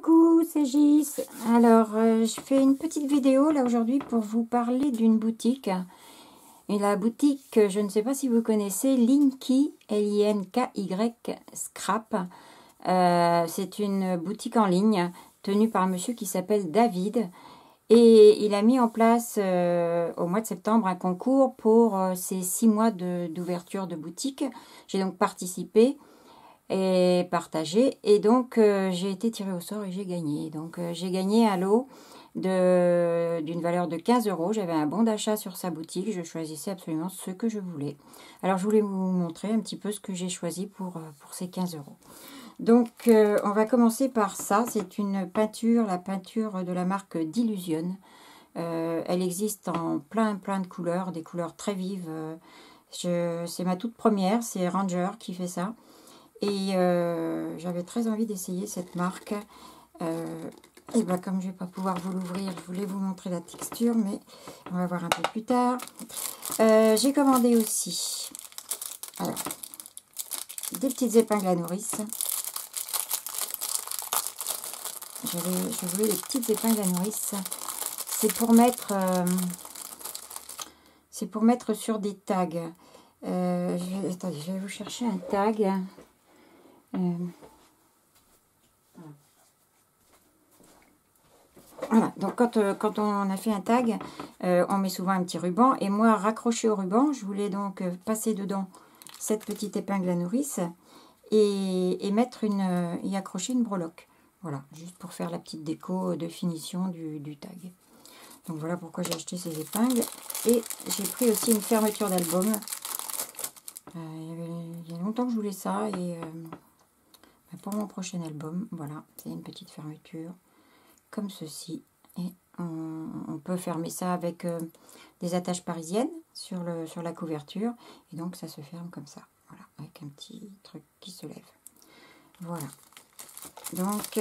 Coucou, c'est Gis. Alors, je fais une petite vidéo là aujourd'hui pour vous parler d'une boutique. Et la boutique, je ne sais pas si vous connaissez, Linky, L-I-N-K-Y, Scrap. C'est une boutique en ligne tenue par un monsieur qui s'appelle David. Et il a mis en place au mois de septembre un concours pour ses 6 mois d'ouverture de boutique. J'ai donc participé et partagé, et donc j'ai été tirée au sort et j'ai gagné. Donc j'ai gagné un lot d'une valeur de 15 €. J'avais un bon d'achat sur sa boutique, je choisissais absolument ce que je voulais. Alors je voulais vous montrer un petit peu ce que j'ai choisi pour ces 15 €. Donc on va commencer par ça. C'est une peinture, la peinture de la marque d'Illusion. Elle existe en plein de couleurs, des couleurs très vives. C'est ma toute première, c'est Ranger qui fait ça. Et j'avais très envie d'essayer cette marque. Et ben comme je ne vais pas pouvoir vous l'ouvrir, je voulais vous montrer la texture, mais on va voir un peu plus tard. J'ai commandé aussi alors, des petites épingles à nourrice. Je voulais des petites épingles à nourrice. C'est pour mettre sur des tags. Attendez, je vais vous chercher un tag. Voilà, donc quand on a fait un tag, on met souvent un petit ruban. Et moi, raccroché au ruban, je voulais donc passer dedans cette petite épingle à nourrice et y accrocher une breloque. Voilà, juste pour faire la petite déco de finition du tag. Donc voilà pourquoi j'ai acheté ces épingles. Et j'ai pris aussi une fermeture d'album. Il y a longtemps que je voulais ça. Et pour mon prochain album, voilà, c'est une petite fermeture comme ceci. Et on peut fermer ça avec des attaches parisiennes sur la couverture. Et donc ça se ferme comme ça. Voilà, avec un petit truc qui se lève. Voilà. Donc,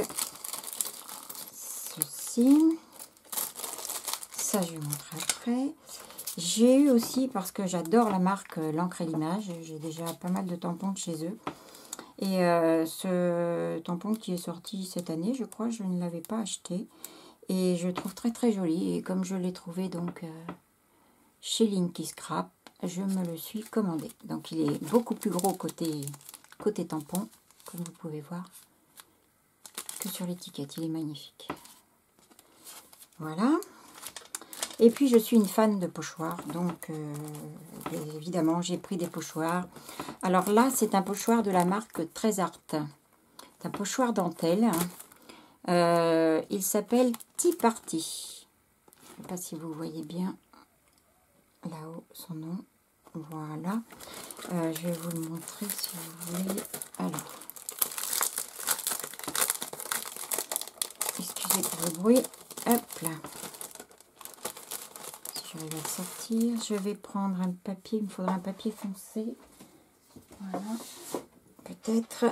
ceci. Ça, je vais vous montrer après. J'ai eu aussi, parce que j'adore la marque L'Encre et l'Image, j'ai déjà pas mal de tampons de chez eux. Et ce tampon qui est sorti cette année, je crois, je ne l'avais pas acheté. Et je le trouve très joli. Et comme je l'ai trouvé donc chez Linky Scrap, je me le suis commandé. Donc il est beaucoup plus gros côté tampon, comme vous pouvez voir, que sur l'étiquette. Il est magnifique. Voilà. Et puis je suis une fan de pochoirs, donc évidemment j'ai pris des pochoirs. Alors là c'est un pochoir de la marque Trésart. C'est un pochoir dentelle. Il s'appelle Tea Party. Je ne sais pas si vous voyez bien là-haut son nom. Voilà. Je vais vous le montrer si vous voulez. Alors, excusez pour le bruit. Hop là. J'arrive à le sortir. Je vais prendre un papier. Il me faudra un papier foncé. Voilà. Peut-être.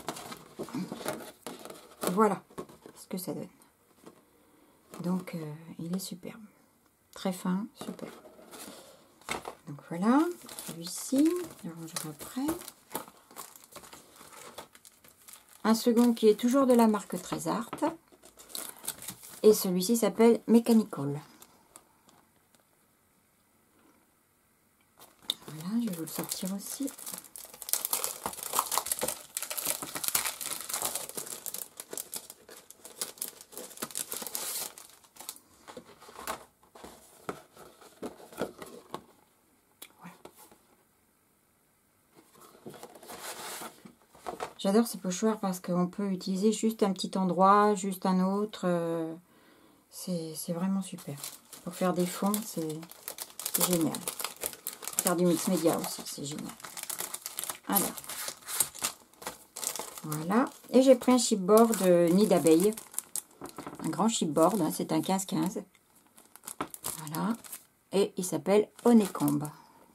Voilà ce que ça donne. Donc, il est superbe. Très fin, super. Donc voilà. Celui-ci, je le rangerai après. Un second qui est toujours de la marque Trésart. Et celui-ci s'appelle Mechanical. Voilà, je vais vous le sortir aussi. Voilà. J'adore ces pochoirs parce qu'on peut utiliser juste un petit endroit, juste un autre. C'est vraiment super. Pour faire des fonds, c'est génial. Faire du mix média aussi, c'est génial. Alors, voilà. Et j'ai pris un chipboard nid d'abeille. Un grand chipboard, hein, c'est un 15-15. Voilà. Et il s'appelle Honeycomb.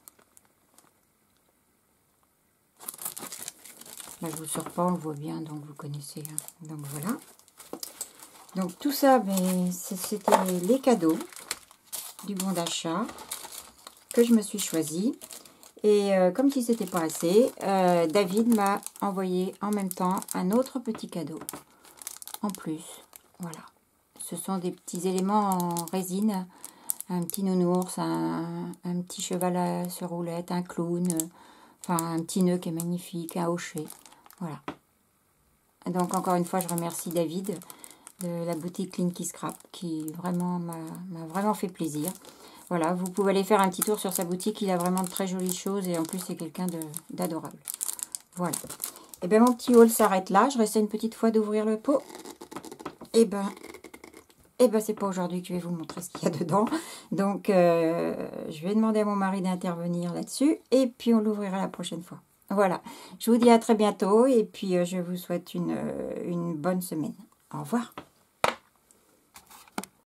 Là, je vous sors pas, on le voit bien, donc vous connaissez. Hein. Donc voilà. Donc tout ça, ben, c'était les cadeaux du bon d'achat que je me suis choisi. Et comme si c'était pas assez, David m'a envoyé en même temps un autre petit cadeau en plus. Voilà. Ce sont des petits éléments en résine. Un petit nounours, un petit cheval sur roulette, un clown, enfin un petit nœud qui est magnifique, un hochet. Voilà. Donc encore une fois, je remercie David de la boutique Linky Scrap qui vraiment m'a vraiment fait plaisir. Voilà, vous pouvez aller faire un petit tour sur sa boutique, il a vraiment de très jolies choses et en plus c'est quelqu'un d'adorable. Voilà. Et bien mon petit haul s'arrête là, je restais une petite fois d'ouvrir le pot. Et ben c'est pas aujourd'hui que je vais vous montrer ce qu'il y a dedans. Donc je vais demander à mon mari d'intervenir là-dessus et puis on l'ouvrira la prochaine fois. Voilà, je vous dis à très bientôt et puis je vous souhaite une bonne semaine. Au revoir.